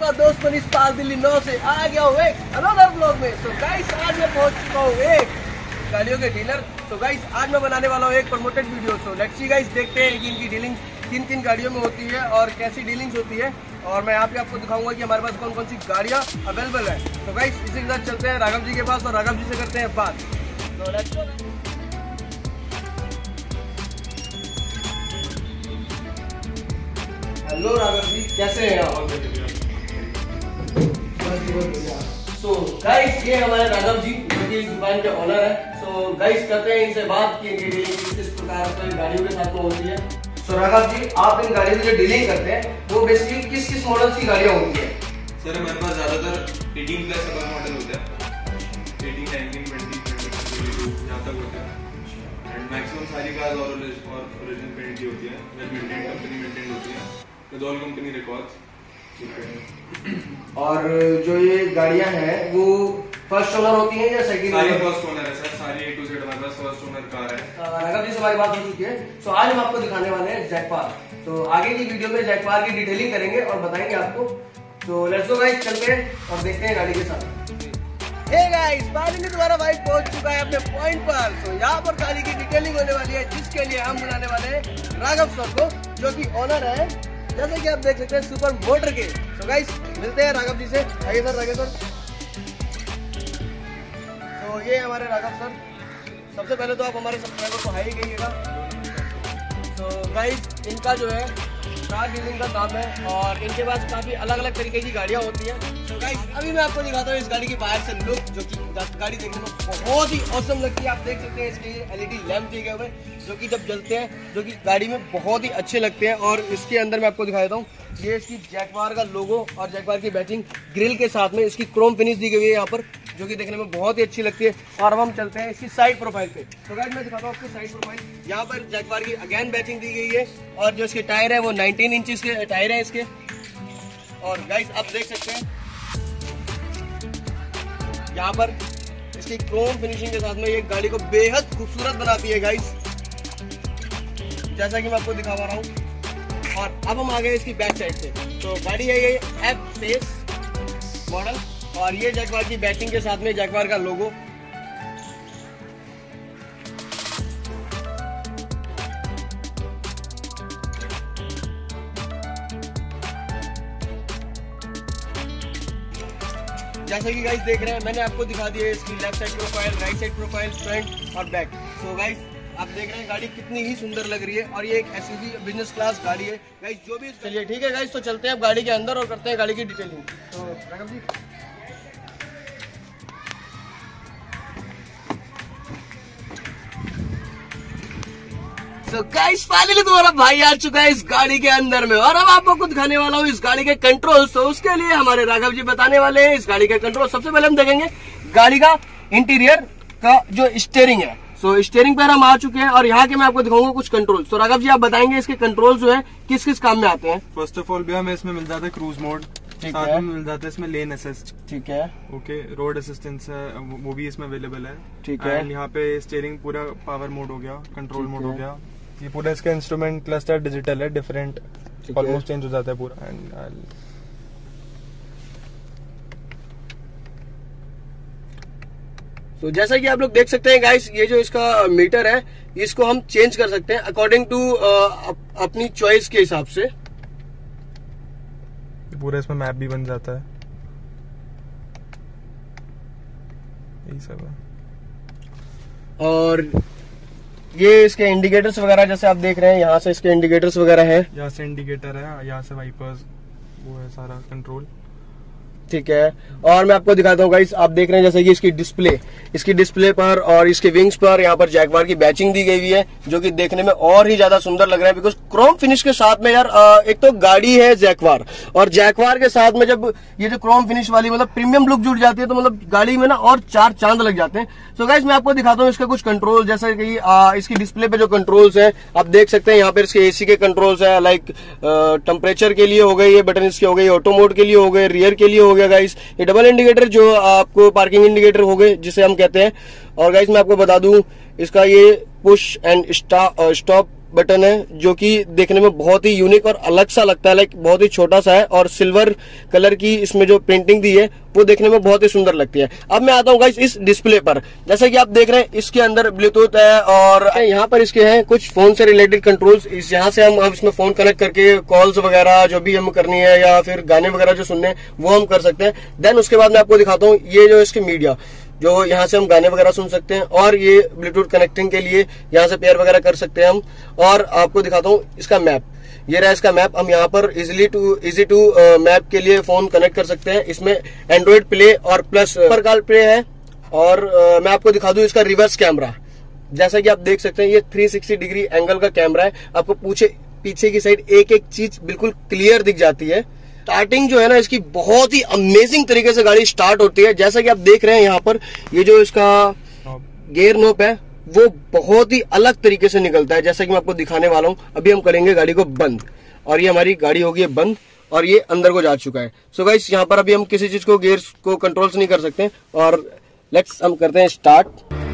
आपका दोस्त मनीष पाल दिल्ली 9 से आ गया हूँ एक अनदर ब्लॉग में। तो गाइस आज मैं पहुंच चुका हूँ एक गाड़ियों के डीलर। तो गाइस आज मैं बनाने वाला हूँ एक प्रमोटेड वीडियो। तो लेट्स सी गाइस, देखते हैं कि इनकी डीलिंग किन गाड़ियों में होती है और कैसी डीलिंग्स होती है, और मैं यहाँ पे आपको दिखाऊंगा कि हमारे पास कौन कौन सी गाड़ियाँ अवेलेबल है। तो गाइस इसी के साथ चलते हैं राघव जी के पास और राघव जी से करते हैं बात। तो let's go. Hello Raghav ji, कैसे हैं आप? सो गाइस ये हमारे राघव जी जो कि इस दुकान के ओनर है। सो गाइस करते हैं इनसे बात कि इनकी डीलिंग किस प्रकार से गाड़ियों के साथ में होती है। सो राघव जी, आप इन गाड़ियों की जो डीलिंग करते हैं वो बेसिकली किस मॉडल की गाड़ियाँ होती है? सर हमारे पास ज्यादातर 18 प्लस सब मॉडल होता है, 18, 19, 20, 22 यहाँ तक होता है। एंड मैक्सिमम सारी कार्स और ओरिजिनल पेंट की होती है, वेल मेंटेन्ड, कंपनी मेंटेन्ड होती है विद ऑल कंपनी रिकॉर्ड्स। और जो ये गाड़ियां हैं वो फर्स्ट ओनर होती हैं या सेकंड? सारी फर्स्ट ओनर है सर, सारी A to Z हमारे पास फर्स्ट ओनर कार है। राघव जी से हमारी बात हो चुकी है। सो आज हम आपको दिखाने वाले हैं जैगवार। तो आगे की वीडियो में जैगवार की डिटेलिंग करेंगे और बताएंगे आपको। तो लेट्स गो गाइस, चलते हैं और देखते हैं गाड़ी के साथ। हे गाइस, फाइनली तुम्हारा भाई पहुंच चुका है अपने पॉइंट पर। तो यहाँ पर गाड़ी की डिटेलिंग होने वाली है, जिसके लिए हम बुलाने वाले हैं राघव सर को, जो कि ओनर है जैसे कि आप देख सकते हैं सुपर मोटर के। तो गाइस मिलते हैं राघव जी से। आगे सर, आगे सर। तो ये हमारे राघव सर। सबसे पहले तो आप हमारे सब्सक्राइबर को हाई कहिएगा। तो गाइस इनका जो है कार डीलिंग का काम है और इनके पास काफी अलग अलग तरीके की गाड़ियां होती हैं। तो गाइस अभी मैं आपको दिखाता हूँ इस गाड़ी की बाहर से लुक, जो कि गाड़ी देखने में बहुत ही ऑसम लगती है। आप देख सकते हैं इसके LED लैंप दिए गए हुए जो कि जब जलते हैं जो कि गाड़ी में बहुत ही अच्छे लगते हैं। और इसके अंदर मैं आपको दिखा देता हूँ, ये इसकी जैगवार का लोगो और जैगवार की बैटिंग ग्रिल के साथ में इसकी क्रोम फिनिश दी गई है यहाँ पर, जो कि देखने में बहुत ही अच्छी लगती है। और अब हम चलते हैं इसकी साइड प्रोफाइल पे। तो गाइस मैं दिखाता हूँ आपको साइड प्रोफाइल। यहाँ पर जैगवार की अगेन बैटिंग दी गई है और जो इसके टायर है वो 19 इंचेस के टायर है इसके। और गाइस आप देख सकते हैं यहाँ पर इसकी क्रोम फिनिशिंग के साथ में ये गाड़ी को बेहद खूबसूरत बनाती है गाइस, जैसा कि मैं आपको दिखा पा रहा हूँ। और अब हम आ गए इसकी बैक साइड से। तो गाड़ी है ये F फेस मॉडल और ये जैगवार की बैटिंग के साथ में जैगवार का लोगो। जैसा कि गाइस देख रहे हैं, मैंने आपको दिखा दिया है इसकी left side profile, right side profile, front और बैक। तो गाइस आप देख रहे हैं गाड़ी कितनी ही सुंदर लग रही है और ये एक SUV बिजनेस क्लास गाड़ी है गाइस। जो भी चलिए ठीक है गाइस, तो चलते हैं अब गाड़ी के अंदर और करते हैं गाड़ी की डिटेलिंग। तो राघव जी तो गाइस फाइनली तुम्हारा भाई आ चुका है इस गाड़ी के अंदर में और अब आपको कुछ दिखाने वाला हूँ इस गाड़ी के कंट्रोल। तो उसके लिए हमारे राघव जी बताने वाले हैं इस गाड़ी के कंट्रोल। सबसे पहले हम देखेंगे गाड़ी का इंटीरियर का जो स्टीयरिंग है। सो स्टीयरिंग पर हम आ चुके हैं और यहाँ के मैं आपको दिखाऊंगा कुछ कंट्रोल। तो राघव जी आप बताएंगे इसके कंट्रोल जो है किस किस काम में आते हैं? फर्स्ट ऑफ ऑल भी हमें इसमें मिल जाता है क्रूज मोड, साथ में मिल जाता है इसमें लेन असिस्ट। ठीक है, ओके, रोड असिस्टेंस है वो भी इसमें अवेलेबल है। ठीक है, यहाँ पे स्टीयरिंग पूरा पावर मोड हो गया, कंट्रोल मोड हो गया। ये पूरा इसका इंस्ट्रूमेंट क्लस्टर डिजिटल है, डिफरेंट ऑलमोस्ट चेंज हो जाता है पूरा। एंड तो जैसा कि आप लोग देख सकते हैं गाइस, ये जो इसका मीटर है इसको हम चेंज कर सकते हैं अकॉर्डिंग टू अपनी चॉइस के हिसाब से। पूरा इसमें मैप भी बन जाता है, यही सब है। और ये इसके इंडिकेटर्स वगैरह जैसे आप देख रहे हैं, यहाँ से इसके इंडिकेटर्स वगैरह है, यहाँ से इंडिकेटर है, यहाँ से वाइपर्स, वो है सारा कंट्रोल। ठीक है, और मैं आपको दिखाता हूँ गाइस, आप देख रहे हैं जैसे कि इसकी डिस्प्ले पर और इसके विंग्स पर यहाँ पर जैगवार की बैचिंग दी गई हुई है, जो कि देखने में और ही ज्यादा सुंदर लग रहा है। बिकॉज क्रोम फिनिश के साथ में यार एक तो गाड़ी है जैगवार और जैगवार के साथ में जब ये जो क्रोम फिनिश वाली मतलब प्रीमियम लुक जुड़ जाती है तो मतलब गाड़ी में ना और चार चांद लग जाते हैं। सो गाइस मैं आपको दिखाता हूँ इसका कुछ कंट्रोल, जैसे कि इसकी डिस्प्ले पे जो कंट्रोल्स है आप देख सकते हैं। यहाँ पर इसके AC के कंट्रोल्स है, लाइक टेम्परेचर के लिए हो गए ये बटन, इसके हो गए ऑटो मोड के लिए हो गए, रियर के लिए हो गया गाइस ये डबल इंडिकेटर जो आपको पार्किंग इंडिकेटर हो गए जिसे हम कहते हैं। और गाइस मैं आपको बता दूं इसका ये पुश एंड स्टॉप बटन है जो कि देखने में बहुत ही यूनिक और अलग सा लगता है, लाइक बहुत ही छोटा सा है और सिल्वर कलर की इसमें जो प्रिंटिंग दी है वो देखने में बहुत ही सुंदर लगती है। अब मैं आता हूँ गाइस इस डिस्प्ले पर। जैसा कि आप देख रहे हैं इसके अंदर ब्लूटूथ है और यहाँ पर इसके हैं कुछ फोन से रिलेटेड कंट्रोल्स। यहाँ से हम इसमें फोन कनेक्ट करके कॉल्स वगैरह जो भी हम करनी है या फिर गाने वगैरह जो सुनने हैं वो हम कर सकते हैं। देन उसके बाद मैं आपको दिखाता हूँ ये जो इसकी मीडिया, जो यहाँ से हम गाने वगैरह सुन सकते हैं और ये ब्लूटूथ कनेक्टिंग के लिए यहाँ से पेयर वगैरह कर सकते हैं हम। और आपको दिखाता हूँ इसका मैप, ये रहा इसका मैप। हम यहाँ पर इजी टू मैप के लिए फोन कनेक्ट कर सकते हैं। इसमें एंड्रॉइड प्ले और प्लस प्रकार प्ले है। और मैं आपको दिखा दूं इसका रिवर्स कैमरा, जैसा कि आप देख सकते हैं ये 360 डिग्री एंगल का कैमरा है। आपको पीछे की साइड एक एक चीज बिल्कुल क्लियर दिख जाती है। स्टार्टिंग जो है ना इसकी बहुत ही अमेजिंग तरीके से गाड़ी स्टार्ट होती है। जैसा कि आप देख रहे हैं यहाँ पर ये जो इसका गियर नोब है वो बहुत ही अलग तरीके से निकलता है, जैसा कि मैं आपको दिखाने वाला हूँ। अभी हम करेंगे गाड़ी को बंद और ये हमारी गाड़ी होगी बंद और ये अंदर को जा चुका है। सो गाइस यहाँ पर अभी हम किसी चीज को गियर को कंट्रोल्स नहीं कर सकते और लेट्स हम करते हैं स्टार्ट।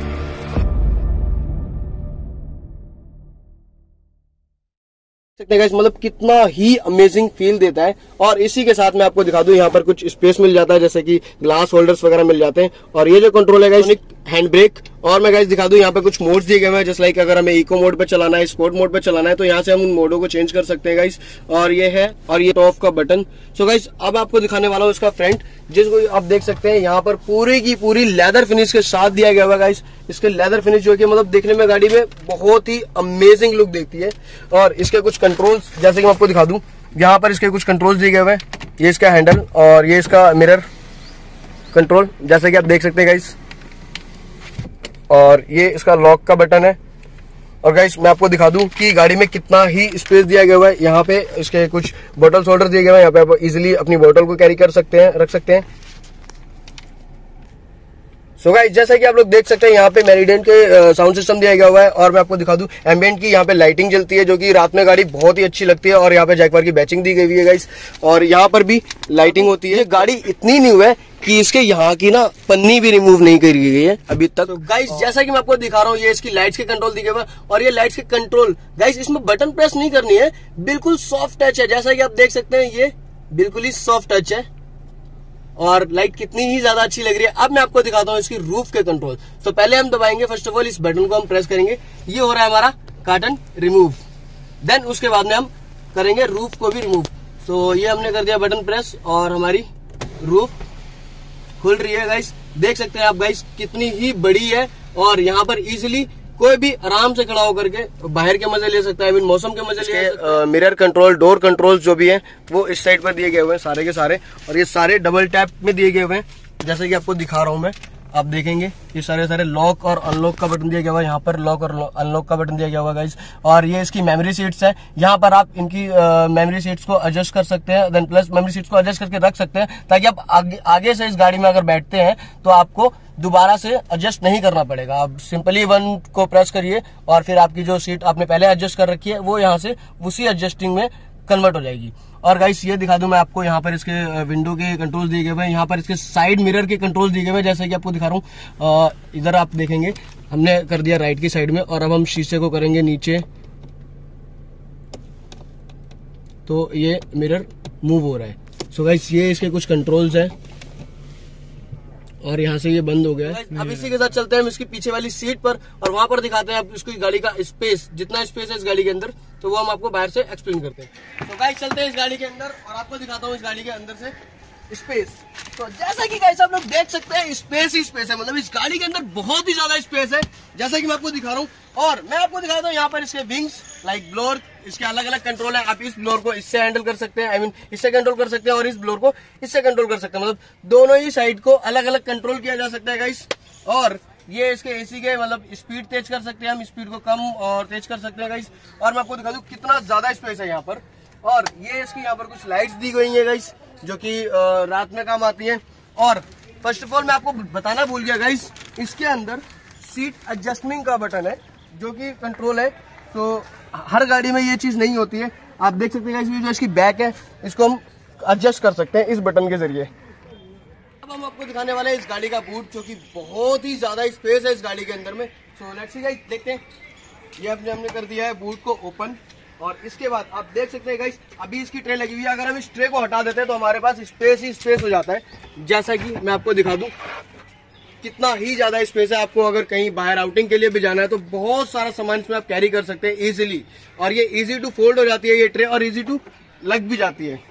सकते हैं गाइस, मतलब कितना ही अमेजिंग फील देता है। और इसी के साथ मैं आपको दिखा दूं यहाँ पर कुछ स्पेस मिल जाता है, जैसे कि ग्लास होल्डर्स वगैरह मिल जाते हैं। और ये जो कंट्रोल है गाइस हैंड ब्रेक। और मैं गाइस दिखा दूं यहाँ पे कुछ मोड्स दिए गए हैं, जैसे लाइक अगर हमें इको मोड पे चलाना है, स्पोर्ट मोड पे चलाना है तो यहाँ से हम उन मोडों को चेंज कर सकते हैं गाइस। और ये है और ये ऑफ का बटन। सो गाइस अब आपको दिखाने वाला हूँ इसका फ्रंट, जिसको आप देख सकते हैं यहाँ पर पूरी की पूरी लेदर फिनिश के साथ दिया गया हुआ गाइस। इसके लेदर फिनिश जो कि मतलब देखने में गाड़ी में बहुत ही अमेजिंग लुक देखती है। और इसके कुछ कंट्रोल्स जैसे कि मैं आपको दिखा दूं, यहाँ पर इसके कुछ कंट्रोल्स दिए गए हुए हैं। ये इसका हैंडल और ये इसका मिरर कंट्रोल, जैसे कि आप देख सकते हैं गाइस। और ये इसका लॉक का बटन है। और गाइस मैं आपको दिखा दूं कि गाड़ी में कितना ही स्पेस दिया गया हुआ है। यहाँ पे इसके कुछ बोटल होल्डर दिए गए हैं, यहाँ पे आप इजीली अपनी बोतल को कैरी कर सकते हैं, रख सकते हैं। सो गाइस जैसा कि आप लोग देख सकते हैं यहाँ पे मेरिडियन के साउंड सिस्टम दिया गया हुआ है। और मैं आपको दिखा दूं एम्बिएंट की यहाँ पे लाइटिंग जलती है, जो कि रात में गाड़ी बहुत ही अच्छी लगती है। और यहाँ पे जैकवार की बैचिंग दी गई हुई है गाइस, और यहाँ पर भी लाइटिंग होती है। गाड़ी इतनी न्यू है कि इसके यहाँ की ना पन्नी भी रिमूव नहीं करी गई है अभी तक। तो गाइस जैसा कि मैं आपको दिखा रहा हूँ, ये इसकी लाइट्स के कंट्रोल दिए हुए। और ये लाइट्स के कंट्रोल गाइस इसमें बटन प्रेस नहीं करनी है, बिल्कुल सॉफ्ट टच है। जैसा कि आप देख सकते हैं ये बिल्कुल ही सॉफ्ट टच है और लाइट कितनी ही ज्यादा अच्छी लग रही है। अब मैं आपको दिखाता हूँ इसकी रूफ के कंट्रोल। तो पहले हम दबाएंगे, फर्स्ट ऑफ ऑल इस बटन को हम प्रेस करेंगे, ये हो रहा है हमारा कार्टन रिमूव। देन उसके बाद में हम करेंगे रूफ को भी रिमूव। तो ये हमने कर दिया बटन प्रेस और हमारी रूफ खुल रही है गाइस। देख सकते हैं आप गाइस कितनी ही बड़ी है। और यहाँ पर इजिली कोई भी आराम से खड़ा होकर के बाहर के मजे ले सकता है, मौसम के मजे ले सकता है। मिरर कंट्रोल, डोर कंट्रोल जो भी है वो इस साइड पर दिए गए हुए हैं सारे के सारे। और ये सारे डबल टैप में दिए गए हुए हैं, जैसे कि आपको दिखा रहा हूं मैं। आप देखेंगे ये सारे लॉक और अनलॉक का बटन दिया गया हुआ है, यहाँ पर लॉक और अनलॉक का बटन दिया गया हुआ गाइस। और ये इसकी मेमोरी सीट्स है, यहाँ पर आप इनकी मेमोरी सीट्स को एडजस्ट कर सकते हैं। देन प्लस मेमोरी सीट्स को एडजस्ट करके रख सकते हैं, ताकि आप आगे से इस गाड़ी में अगर बैठते हैं तो आपको दोबारा से एडजस्ट नहीं करना पड़ेगा। आप सिंपली 1 को प्रेस करिए और फिर आपकी जो सीट आपने पहले एडजस्ट कर रखी है वो यहाँ से उसी एडजस्टिंग में कन्वर्ट हो जाएगी। और गाइस ये दिखा दूं मैं आपको, यहाँ पर इसके विंडो के कंट्रोल्स दिए गए हुए हैं, यहाँ पर इसके साइड मिरर के कंट्रोल्स दिए गए हुए हैं, जैसे कि आपको दिखा रहा हूँ। इधर आप देखेंगे हमने कर दिया राइट की साइड में, और अब हम शीशे को करेंगे नीचे तो ये मिरर मूव हो रहा है। सो गाइस ये इसके कुछ कंट्रोल्स है और यहाँ से ये बंद हो गया है। अब इसी के साथ चलते हैं हम इसकी पीछे वाली सीट पर और वहां पर दिखाते हैं आप इसकी गाड़ी का स्पेस, जितना स्पेस है इस गाड़ी के अंदर, तो वो हम आपको बाहर से एक्सप्लेन करते हैं। तो गाइस चलते हैं इस गाड़ी के अंदर और आपको दिखाता हूँ इस गाड़ी के अंदर से स्पेस। तो जैसा कि गाइस आप लोग देख सकते हैं स्पेस ही स्पेस है, मतलब इस गाड़ी के अंदर बहुत ही ज्यादा स्पेस है, जैसा कि मैं आपको दिखा रहा हूँ। और मैं आपको दिखाता हूँ यहाँ पर इसके विंग्स, लाइक ब्लोअर, इसके अलग अलग कंट्रोल है। आप इस ब्लोअर को इससे हैंडल कर सकते हैं, आई मीन इससे कंट्रोल कर सकते हैं, और इस ब्लोअर को इससे कंट्रोल कर सकते हैं, मतलब दोनों ही साइड को अलग अलग कंट्रोल किया जा सकता है गाइस। और ये इसके एसी के मतलब स्पीड तेज कर सकते हैं हम, स्पीड को कम और तेज कर सकते हैं गाइस। और मैं आपको दिखा दूं कितना ज्यादा स्पेस है यहाँ पर। और ये इसकी यहाँ पर कुछ लाइट्स दी गई है गाइस, जो कि रात में काम आती है। और फर्स्ट ऑफ ऑल मैं आपको बताना भूल गया गाइस, इसके अंदर सीट एडजस्टमेंट का बटन है, जो कि कंट्रोल है। तो हर गाड़ी में ये चीज नहीं होती है। आप देख सकते हैं गाइस, जो इसकी बैक है इसको हम एडजस्ट कर सकते हैं इस बटन के जरिए। अब हम आपको दिखाने वाले हैं इस गाड़ी का बूट, जो कि बहुत ही ज्यादा स्पेस है इस गाड़ी के अंदर में। सो लेट्स सी गाइस, देखते हैं। ये हमने कर दिया है बूट को ओपन, और इसके बाद आप देख सकते हैं गाइस अभी इसकी ट्रे लगी हुई है। अगर हम इस ट्रे को हटा देते हैं तो हमारे पास स्पेस ही स्पेस हो जाता है। जैसा कि मैं आपको दिखा दूं कितना ही ज्यादा स्पेस है। आपको अगर कहीं बाहर आउटिंग के लिए भी जाना है तो बहुत सारा सामान इसमें आप कैरी कर सकते हैं इजीली, और ये इजी टू फोल्ड हो जाती है ये ट्रे, और इजी टू लग भी जाती है।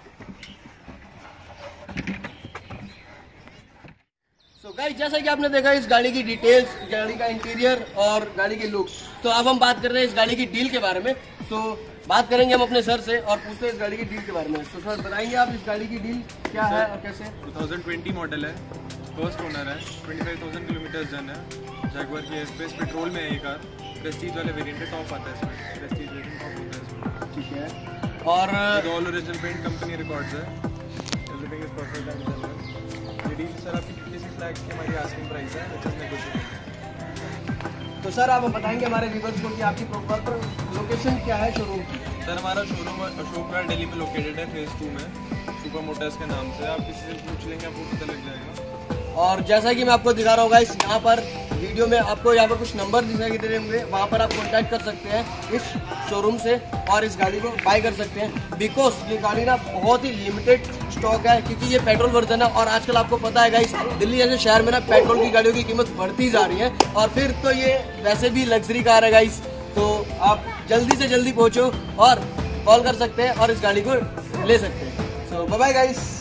तो गाइस जैसा कि आपने देखा इस गाड़ी की डिटेल्स, गाड़ी का इंटीरियर और गाड़ी की लुक, तो अब हम बात कर रहे हैं इस गाड़ी की डील के बारे में। तो बात करेंगे हम अपने सर से और पूछते हैं इस गाड़ी की डील के बारे में। तो सर बताएंगे आप इस गाड़ी की डील क्या है और कैसे? 2020 मॉडल है, फर्स्ट ओनर है, 25,000 किलोमीटर जन है, जैगुआर की स्पेस पेट्रोल में है ये कार, प्रेस्टीज वाले वेरिएंट टॉप आता है इसमें, प्रेस्टीज वेरिएंट टॉप होता है इसमें। ठीक है, और all original paint company records है, everything is perfect and general. ये डील सर आपकी 56 लाख की हमारी आस्किंग प्राइस है, विच इज नेगोशिएबल। तो सर आप बताएंगे हमारे व्यूअर्स को कि आपकी प्रॉपर लोकेशन क्या है शोरूम की? सर हमारा शोरूम अशोक विहार दिल्ली में लोकेटेड है, फेज 2 में, सुपर मोटर्स के नाम से। आप किसी से पूछ लेंगे आपको पता लग जाएगा। और जैसा कि मैं आपको दिखा रहा हूँ गाइस, यहाँ पर वीडियो में आपको यहाँ पर कुछ नंबर दिखाई दे रहे होंगे, वहाँ पर आप कॉन्टैक्ट कर सकते हैं इस शोरूम से और इस गाड़ी को बाय कर सकते हैं। बिकॉज ये गाड़ी ना बहुत ही लिमिटेड स्टॉक है, क्योंकि ये पेट्रोल वर्जन है, और आजकल आपको पता है गाइस दिल्ली जैसे शहर में ना पेट्रोल की गाड़ियों की कीमत बढ़ती जा रही है, और फिर तो ये वैसे भी लग्जरी कार है गाइस। तो आप जल्दी से जल्दी पहुँचो और कॉल कर सकते हैं और इस गाड़ी को ले सकते हैं। So bye bye guys.